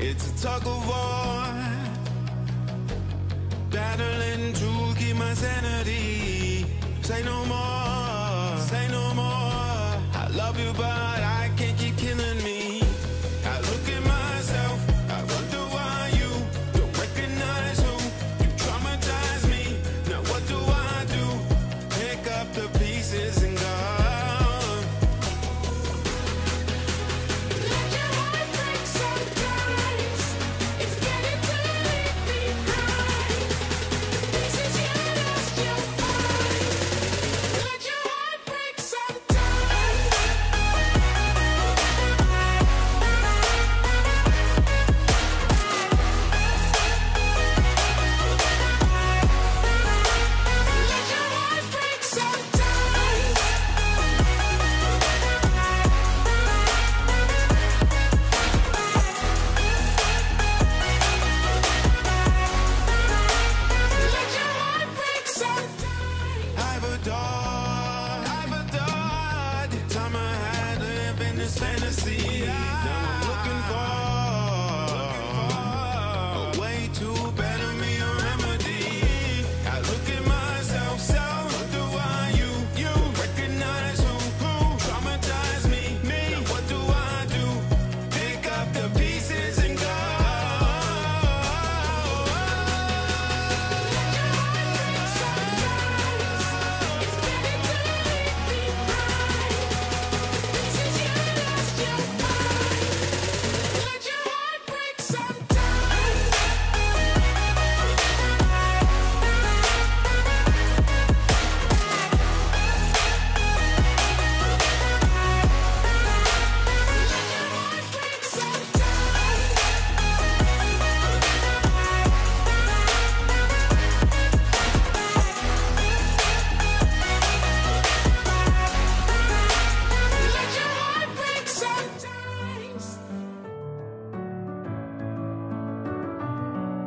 It's a tug of war, battling to keep my sanity. Say no more, say no more. I love you, but I can't keep killing me. I look at myself, I wonder why you don't recognize who you traumatize me. Now what do I do? Pick up the pieces and go. I've adored the time I had living this fantasy. Now I'm looking for a way to better me, a remedy. I look at myself, so wonder why you recognize who traumatized me. Now what do I do? Pick up the pieces and go.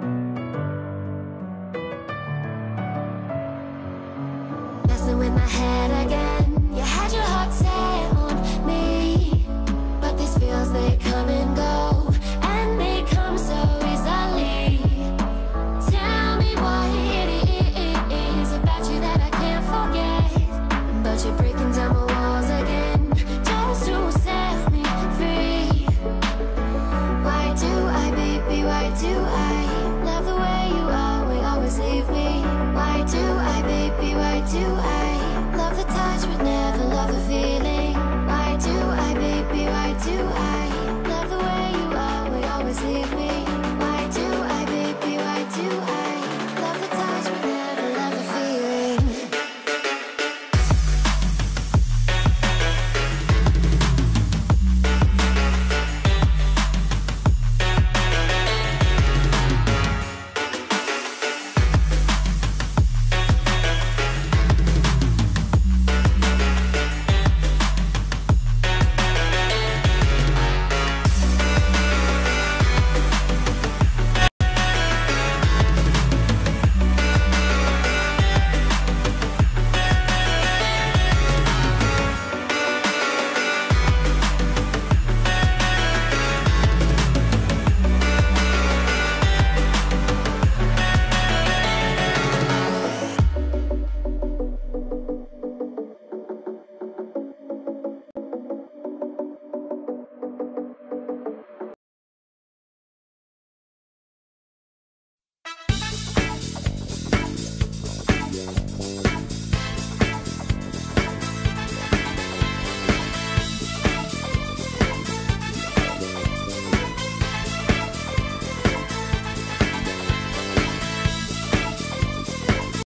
Messing with my head.